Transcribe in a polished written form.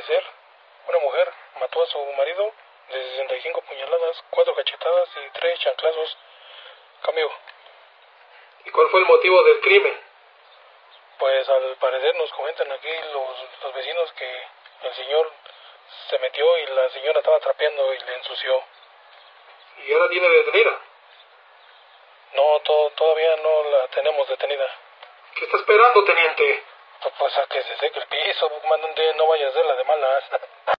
parecer, una mujer mató a su marido de 65 puñaladas, 4 cachetadas y 3 chanclazos. Cambio. ¿Y cuál fue el motivo del crimen? Pues al parecer nos comentan aquí los vecinos que el señor se metió y la señora estaba trapeando y le ensució. ¿Y ya la tiene detenida? No, todavía no la tenemos detenida. ¿Qué está esperando, teniente? Pues a que se seque el piso, comandante, no vaya a ser la de malas.